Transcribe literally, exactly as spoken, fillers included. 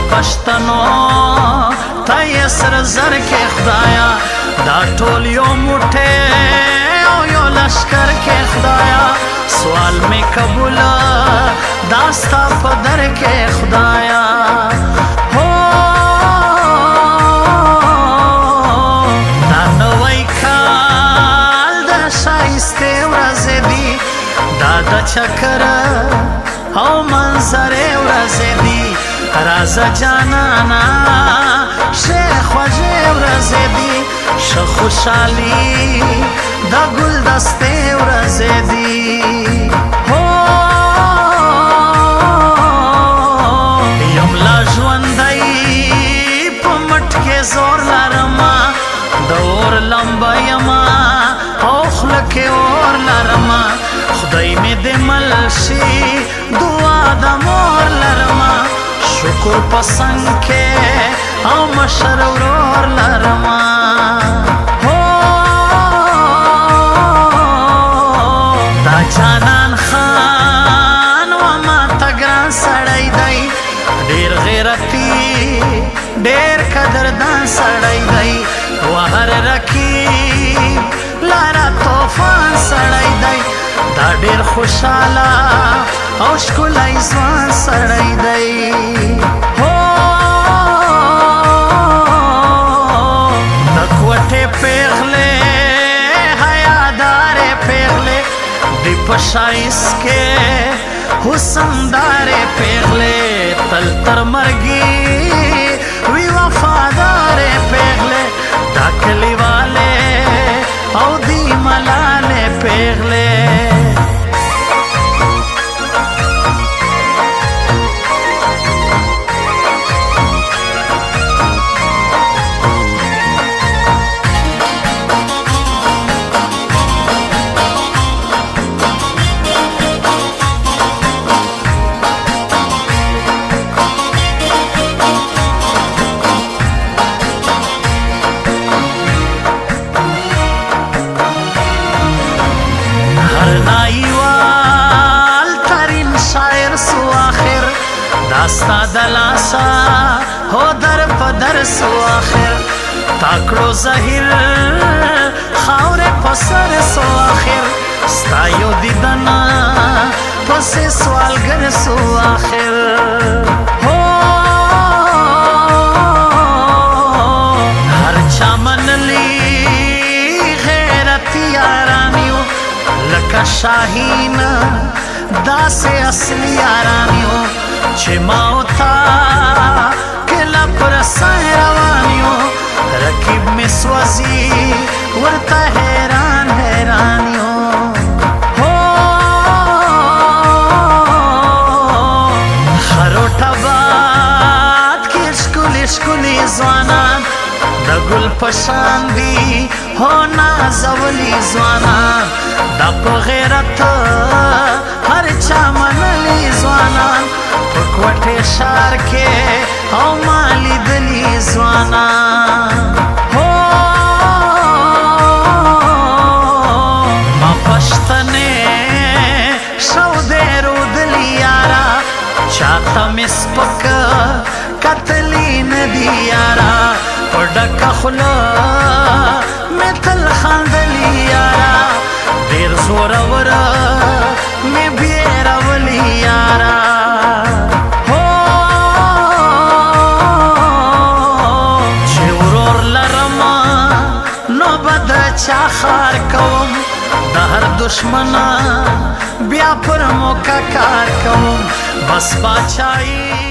پښتنو ته یې سره زر کې خدایا دا ټول یو موټی او یو لشکر کې خدایا سوال می قبول دا ستا په در کې خدایا هو دا نوی کال د ښایستې ورځې دي دا د چکر او منظرې ورځې دي رازه جانانا ښې خوږې ورځې دي ښه خوشحالي د ګلدستې ورځې دي هو یم لا ژوندی په مټ کې زور لرمه د اور لمبه یمه او خوله کې اور لرمه خدای مې دې مل شي دعا د مور لرمه شکر په څنګ کې او مشر ورور لرمه هو دا جانان خان وما ته ګران سړی دی ډېر غیرتي ډېر قدردان سړی دی وهر رقیب لاره طوفان سړی دی دا ډېر خوشحاله او ښکلی ځوان سړی دی هو د کوټې پیغلې حیادارې پیغلې دی په ښایست کې حسندارې پیغلې تل تر مرګي وي وفادارې پیغلې دا کلیوالې او دی ملالې پیغلې داستا دلاسا هو در په در سو آخر تاکړو زهیر خاورې په سر سو آخر ستا یو دیدنا پسې سوالګر سو آخر هو هر چا منلی غیرتي یارانیو لکه شاهین داسې اصلي یارانیو چې ما او تا کله پر سر روان یو رقیب مې سوځي ورته حیران حیران یو هو خروټه باد کې ښکلي ښکلي ځوانان د ګل په شان دي هو نازولي ځوانان دا په غیرت هر چا منلي ځوانان په کوټې ښار کې او ما لیدلي ځوانان هو ما پښتنې شودې رودلي یاره چاته مې سپک کتلي نه دي یاره په ډکه خوله مې تل خندلي یاره ډېر زوروره مې بیرولي یاره چا خار کوم د هر دشمنا بیا پر موقع کار کوم بس باچایی